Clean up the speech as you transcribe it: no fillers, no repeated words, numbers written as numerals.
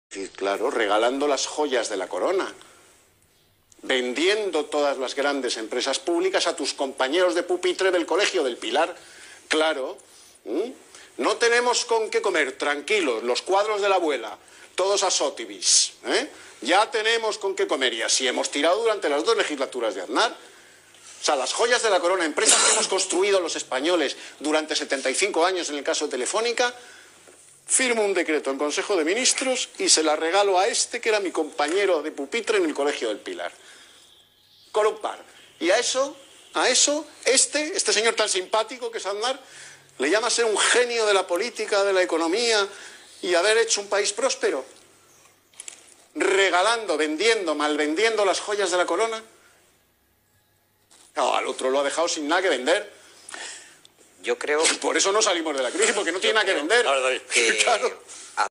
Sí, claro, regalando las joyas de la corona, vendiendo todas las grandes empresas públicas a tus compañeros de pupitre del Colegio del Pilar. Claro, no tenemos con qué comer, tranquilos, los cuadros de la abuela, todos a Sotibis, ya tenemos con qué comer, y así hemos tirado durante las 2 legislaturas de Aznar. O sea, las joyas de la corona, empresas que hemos construido los españoles durante 75 años en el caso de Telefónica. Firmo un decreto en Consejo de Ministros y se la regalo a este que era mi compañero de pupitre en el Colegio del Pilar. Con un par. Y a eso, este señor tan simpático que es Aznar, le llama ser un genio de la política, de la economía y haber hecho un país próspero. Regalando, vendiendo, malvendiendo las joyas de la corona. No, al otro lo ha dejado sin nada que vender. Yo creo... Por eso no salimos de la crisis, porque no tiene nada que vender. Que claro.